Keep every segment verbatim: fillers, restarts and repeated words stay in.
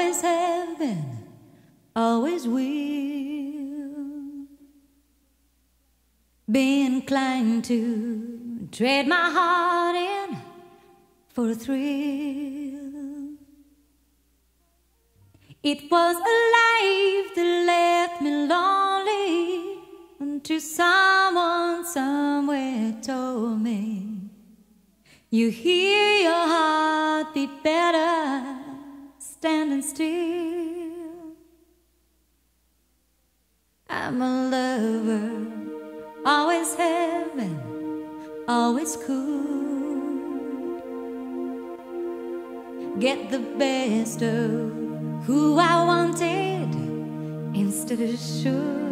always have been, always will. Be inclined to trade my heart in for a thrill. It was a life that left me lonely until someone somewhere told me, you hear your heart beat better standing still. I'm a lover, always have been, always could. Get the best of who I wanted instead of should.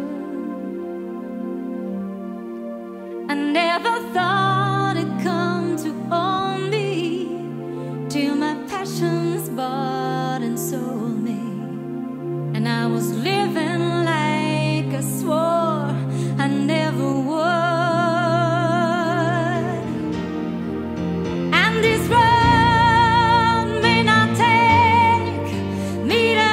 I never thought it'd come to own me till my passions bought and sold me, and I was living like I swore I never would. And this road may not take me to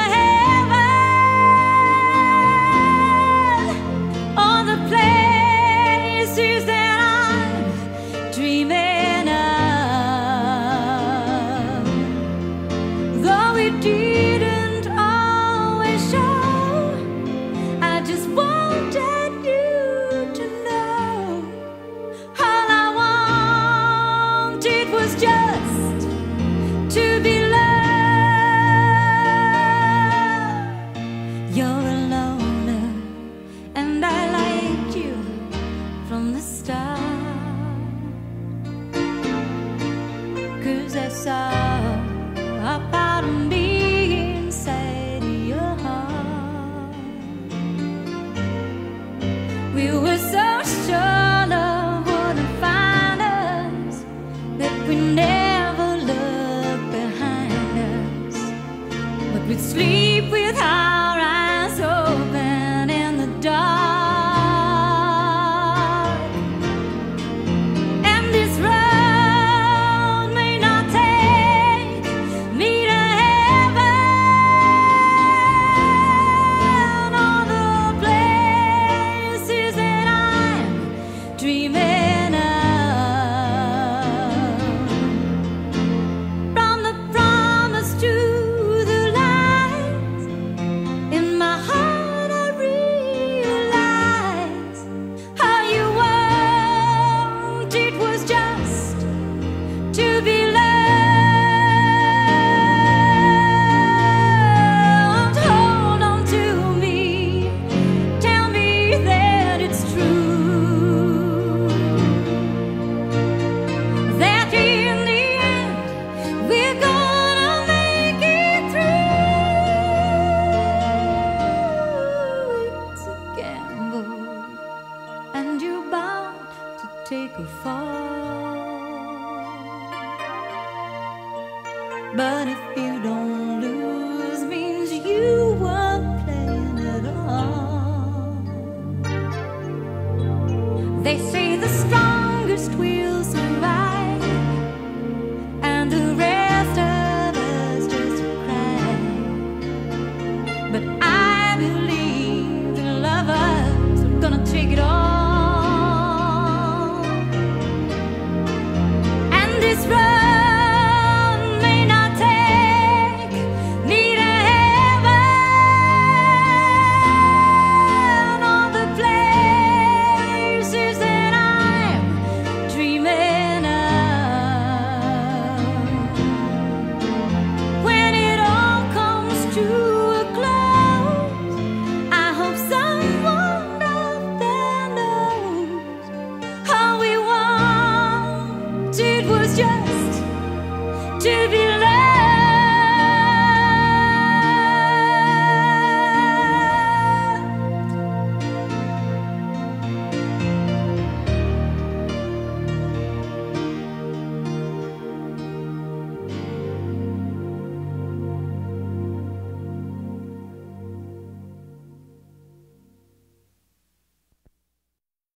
heaven or the places that I'm dreaming of, though it didn't always show. I just wanted you to know all I wanted was just to be loved. You're a loner, and I liked you from the start, 'cause I saw a part of me inside your heart. We were so sure love wouldn't find us that we never looked behind us, but we'd sleep with our eyes open in the dark. And this road may not take me to heaven or the places that I'm dreaming of. From the promise to the lies, in my heart I realize all you wanted was just to be loved. Hold on to me, tell me that it's true, that in the end we're gonna make it through. It's a gamble, and you're bound to take a fall. But if you don't lose, means you weren't playing at all. They say the strongest will